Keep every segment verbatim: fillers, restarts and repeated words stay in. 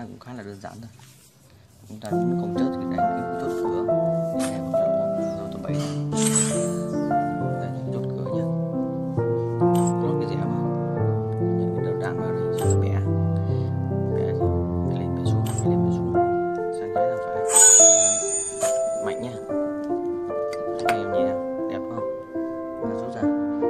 này cũng khá là đơn giản thôi. Chúng ta muốn công chốt thì đánh cái chốt cửa này hoặc là lỗ lỗ thứ bảy đây là chốt cửa nhá, lốt cái rẻ vào những cái đầu đạn vào đây chúng ta bẻ bẻ bẻ lên bẻ xuống bẻ lên bẻ xuống sang trái sang phải mạnh nha. Đây em nhìn nào, đẹp không? Và rút ra.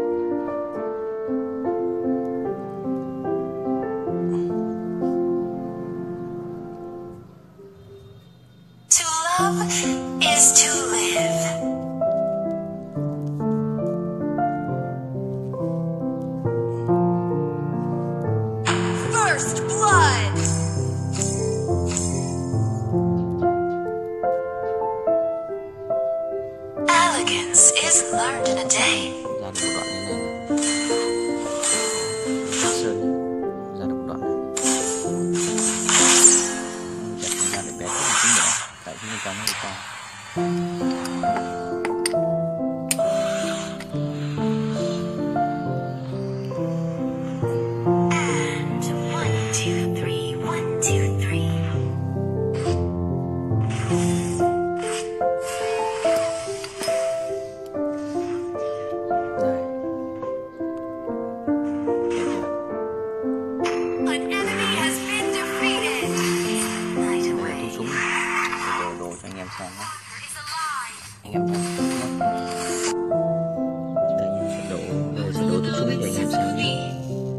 Love is to live. First blood. Elegance is learned in a day. Ra được một đoạn như này này. Sơn ra được một đoạn này. Chặt ra để bé rất là chính nhỏ, tại vì bên trong nó hơi to. Xem nhé. Anh em thấy đây nha, sẽ đổ rồi sẽ đổ thuốc súng cho anh em xem nhé.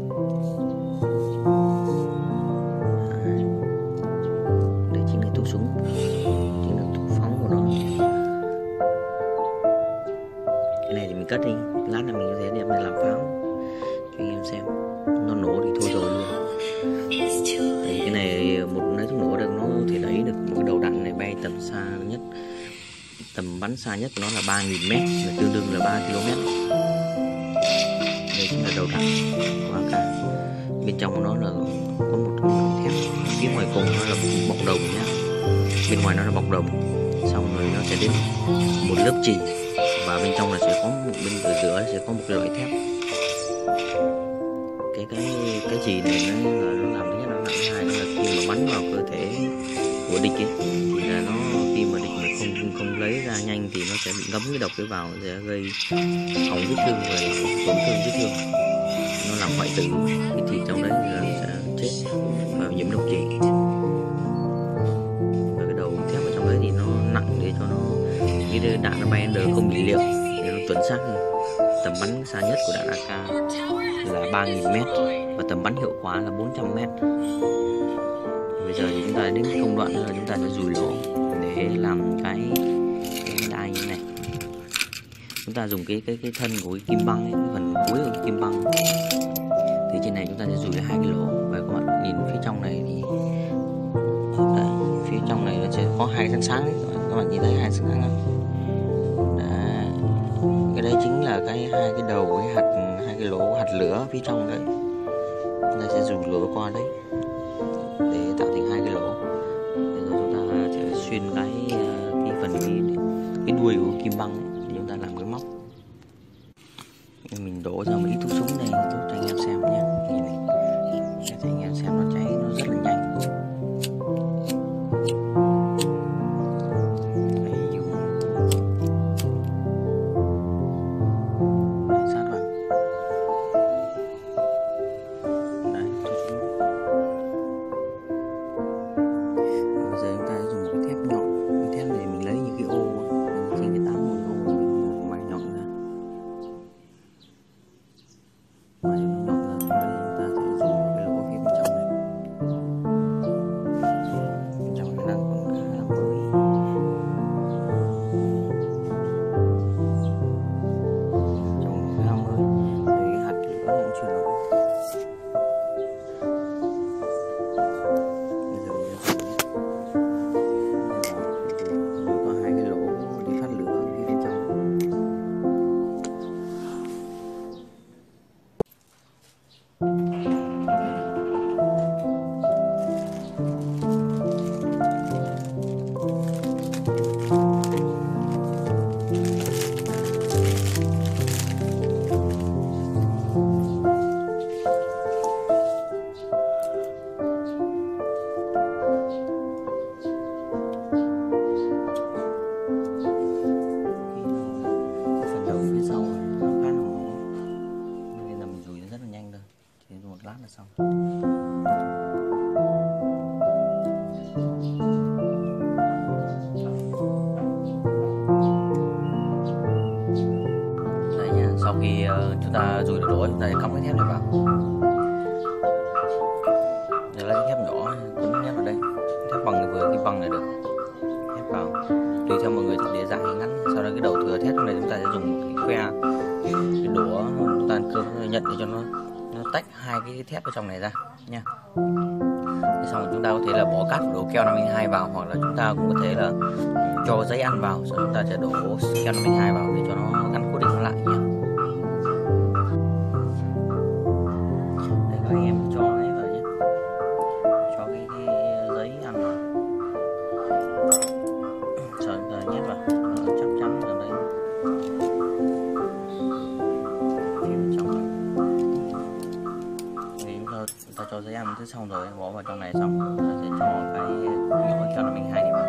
Đây chính là thuốc súng, chính là thuốc phóng của nó. Cái này thì mình cất đi, lát là mình có thể đem đi làm pháo cho anh em xem. Nó nổ thì thôi rồi luôn. Đấy, cái này một nói chung nổ được, nó có thể đẩy được một cái đầu đạn này bay tầm xa nhất, tầm bắn xa nhất của nó là ba nghìn mét, là tương đương là ba ki lô mét. Đây chính là đầu đạn của a ca. Bên trong của nó là có một thép, phía ngoài cùng nó là bọc đồng nhá, bên ngoài nó là bọc đồng, xong rồi nó sẽ đến một lớp chì và bên trong là sẽ có một bên ở giữa sẽ có một cái loại thép. cái cái cái chì này nó là nó làm thứ nhất nó nặng, hai là khi mà bắn vào cơ thể của địch ấy, thì là nó khi mà địch mà không không lấy ra nhanh thì nó sẽ bị ngấm cái độc cái vào, sẽ gây hỏng vết thương và tổn thương vết thương, nó làm hoại tử cái thịt trong đấy thì nó sẽ chết và nhiễm độc chì. Và cái đầu thép ở trong đấy thì nó nặng để cho nó cái đạn nó bay đến đời không bị liệu, để nó chuẩn xác hơn. Tầm bắn xa nhất của đạn a ca là ba nghìn mét và tầm bắn hiệu quả là bốn trăm mét. Bây giờ thì chúng ta đến công đoạn nữa là chúng ta sẽ dùi lỗ để làm cái cái đai như thế này. Chúng ta dùng cái cái cái thân của cái kim băng ấy, cái phần cuối của cái kim băng. Thì trên này chúng ta sẽ dùi hai cái lỗ, và các bạn nhìn phía trong này thì đấy, phía trong này nó sẽ có hai sáng sáng ấy. Các bạn nhìn thấy hai sáng sáng không? Đấy. Cái đấy chính là cái hai cái đầu cái hạt hai cái lỗ hạt lửa phía trong đấy. Chúng ta sẽ dùng lỗ qua đấy để tạo thành hai cái lỗ, để rồi chúng ta sẽ xuyên cái cái phần cái, cái đuôi của kim băng ấy, để chúng ta làm cái móc. Mình đổ ra một ít thuốc súng này cho anh em xem nhé. Nhìn này, để cho anh em xem nó cháy nó rất là nhanh. Đấy, mà rùi được đổ chúng ta sẽ cắm cái thép này vào. Giờ lấy cái thép nhỏ quấn nhét vào đây, thép bằng vừa cái băng này được, thép vào tùy theo mọi người thích để dài hay ngắn. Sau đó cái đầu thừa thép này chúng ta sẽ dùng một cái que, cái đũa chúng ta cưa nhận để cho nó nó tách hai cái thép ở trong này ra nha. Thế xong rồi chúng ta có thể là bỏ cát đổ keo năm mươi hai vào, hoặc là chúng ta cũng có thể là cho giấy ăn vào, sau đó chúng ta sẽ đổ keo năm mươi hai vào để cho nó gắn cố định nó lại nhé. Đây các anh em cho ấy vào nhé, cho cái, cái giấy ăn vào, sau đó chúng ta nhét vào, nó chắc chắn ở đây phía bên trong này. Thì chúng ta, chúng ta cho giấy ăn thứ xong rồi bỏ vào trong này xong, chúng ta sẽ cho cái nhỏ keo năm mươi hai này vào.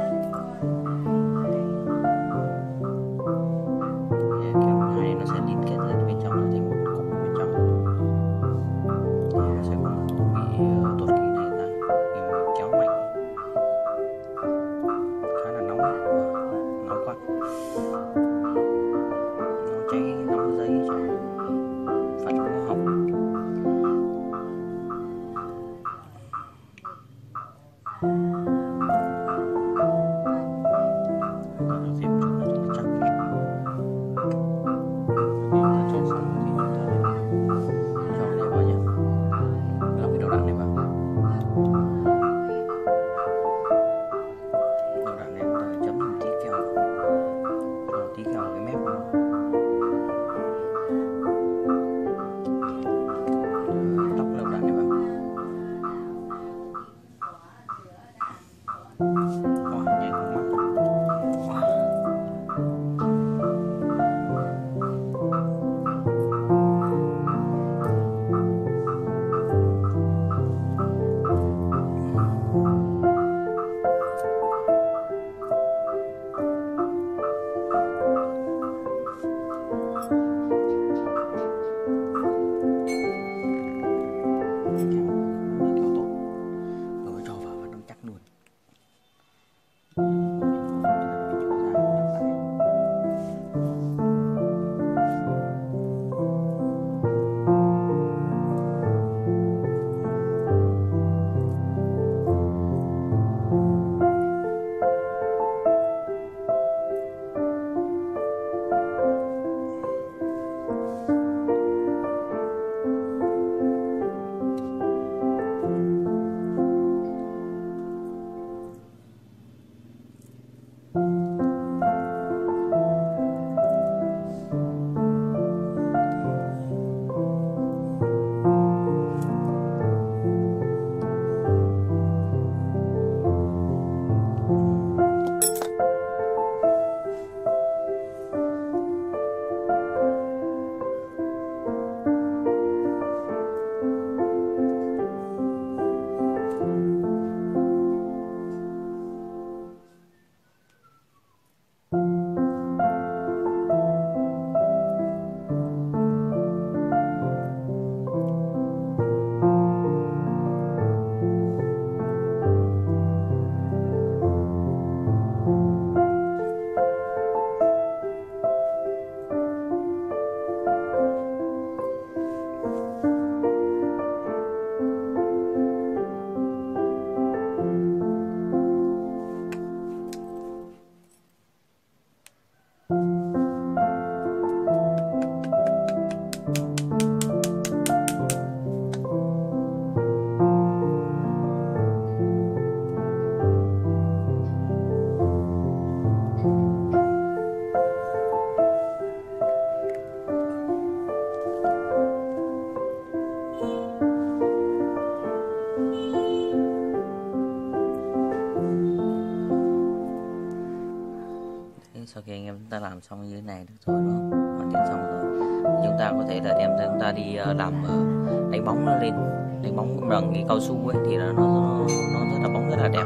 Sau khi anh em chúng ta làm xong như thế này được rồi đúng không? Hoàn thiện xong rồi thì chúng ta có thể là đem chúng ta đi làm đánh bóng nó lên, đánh bóng bằng cái cao su ấy thì nó nó, nó rất là bóng rất là đẹp.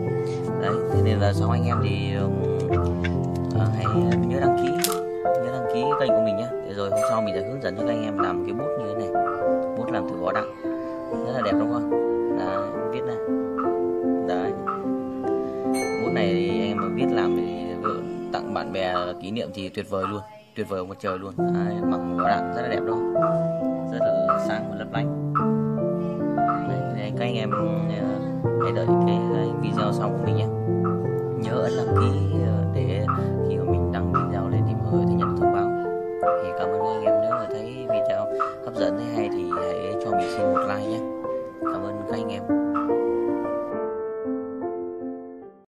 Đấy, thế nên là sau anh em thì uh, hãy nhớ đăng ký, nhớ đăng ký kênh của mình nhé. Để rồi hôm sau mình sẽ hướng dẫn cho các anh em làm cái bút như thế này, bút làm từ vỏ đặng, rất là đẹp đúng không? Đấy, viết này, đấy, bút này thì anh em mà viết làm thì tặng bạn bè kỷ niệm thì tuyệt vời luôn. tuyệt vời một trời luôn. Đấy, mặc một đạn rất là đẹp đó, rất là sáng và lấp lánh. Đấy, các anh em hãy đợi cái video sau của mình nhé. Nhớ ấn đăng ký để khi